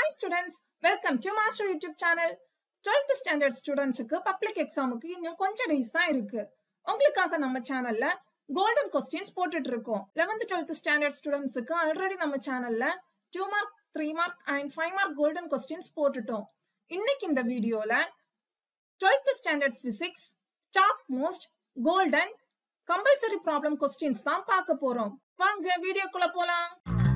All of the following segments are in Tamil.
Hi students, welcome to Master YouTube channel. 12th standard students க்கு public exam க்கு இன்னும் கொஞ்சம் days தான் இருக்கு. உங்களுக்காக நம்ம சேனல்ல golden questions போட்டுட்டு இருக்கோம். 11th 12th standard students க்கு already நம்ம சேனல்ல 2 mark, 3 mark and 5 mark golden questions போட்டுட்டோம். இன்னைக்கு இந்த வீடியோல 12th standard physics top most golden compulsory problem questions தான் பார்க்க போறோம். வாங்க வீடியோக்குள்ள போலாம்.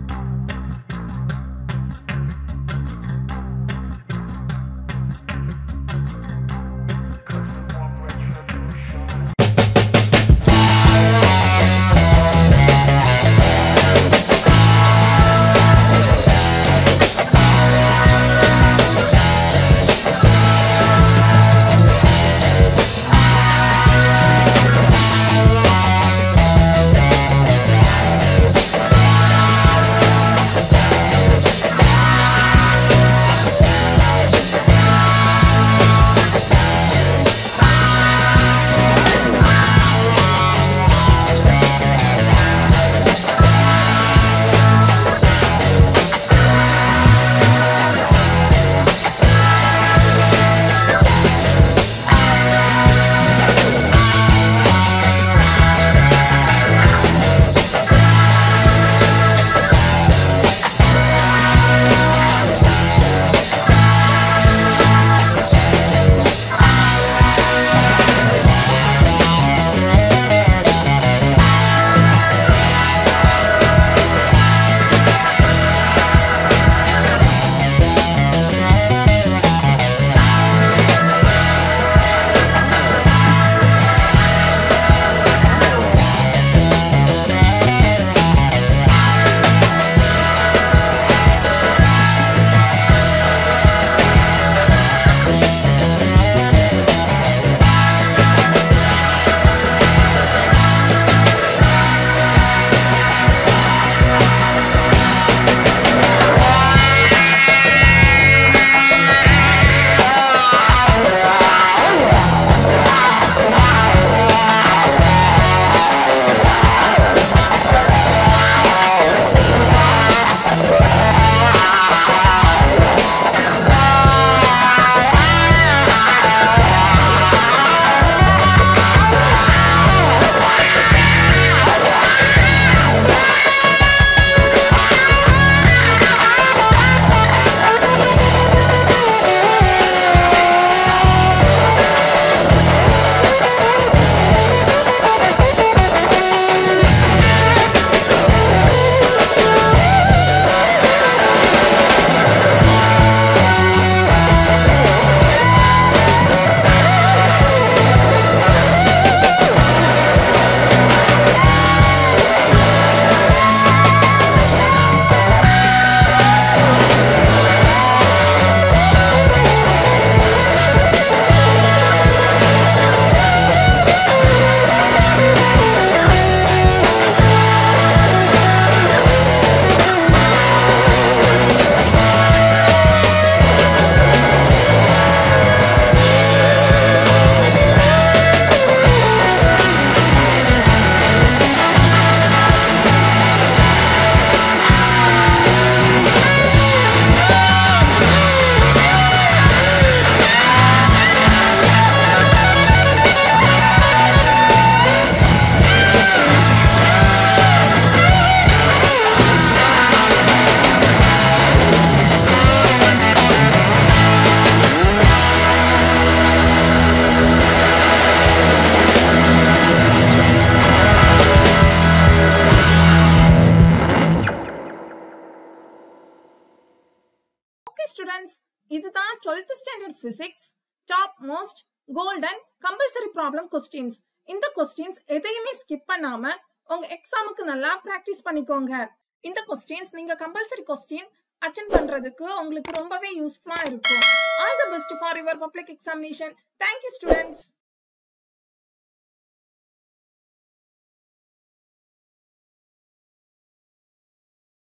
Students, இதுதான் 12th standard physics top most golden compulsory problem questions. இந்த questions எதையுமே skip பண்ணாம உங்க எக்ஸாமுக்கு நல்லா பிராக்டிஸ் பண்ணிக்கோங்க. இந்த questions நீங்க compulsory question attend பண்றதுக்கு உங்களுக்கு ரொம்பவே யூஸ்ஃபுல்லா இருக்கும். All the best for your public examination. Thank you students.